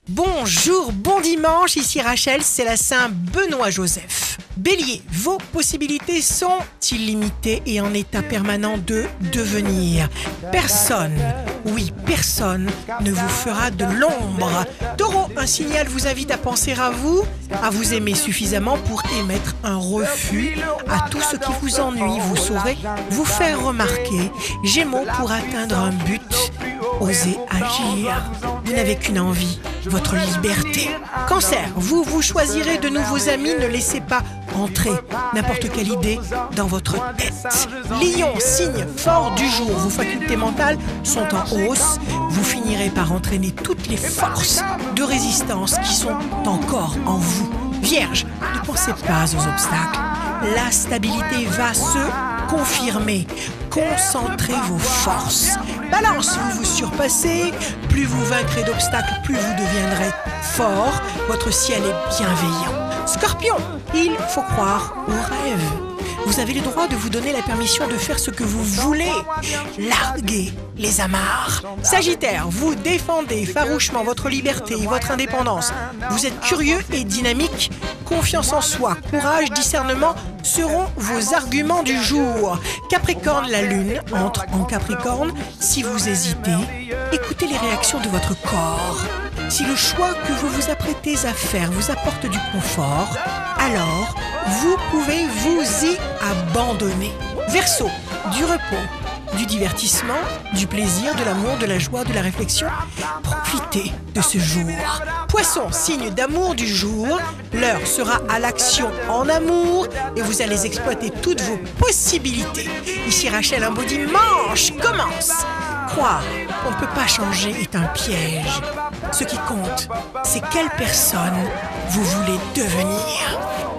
Bonjour, bon dimanche, ici Rachel, c'est la Saint-Benoît-Joseph. Bélier, vos possibilités sont illimitées et en état permanent de devenir. Personne, oui, personne ne vous fera de l'ombre. Taureau, un signal vous invite à penser à vous aimer suffisamment pour émettre un refus à tout ce qui vous ennuie. Vous saurez vous faire remarquer. Gémeaux, pour atteindre un but, osez agir. Vous n'avez qu'une envie, votre liberté. Cancer, vous choisirez de nouveaux amis, ne laissez pas entrer n'importe quelle idée dans votre tête. Lion, signe fort du jour, vos facultés mentales sont en hausse. Vous finirez par entraîner toutes les forces de résistance qui sont encore en vous. Vierge, ne pensez pas aux obstacles. La stabilité va se confirmer. Concentrez vos forces. Balance, vous vous surpassez. Plus vous vaincrez d'obstacles, plus vous deviendrez fort. Votre ciel est bienveillant. Scorpion, il faut croire aux rêves. Vous avez le droit de vous donner la permission de faire ce que vous voulez. Larguez les amarres. Sagittaire, vous défendez farouchement votre liberté et votre indépendance. Vous êtes curieux et dynamique. Confiance en soi, courage, discernement seront vos arguments du jour. Capricorne, la lune entre en Capricorne. Si vous hésitez, écoutez les réactions de votre corps. Si le choix que vous vous apprêtez à faire vous apporte du confort, alors vous pouvez vous y abandonner. Verseau, du repos, du divertissement, du plaisir, de l'amour, de la joie, de la réflexion. Profitez de ce jour. Poisson, signe d'amour du jour, l'heure sera à l'action en amour et vous allez exploiter toutes vos possibilités. Ici Rachel, un beau dimanche commence. Croire qu'on ne peut pas changer est un piège. Ce qui compte, c'est quelle personne vous voulez devenir.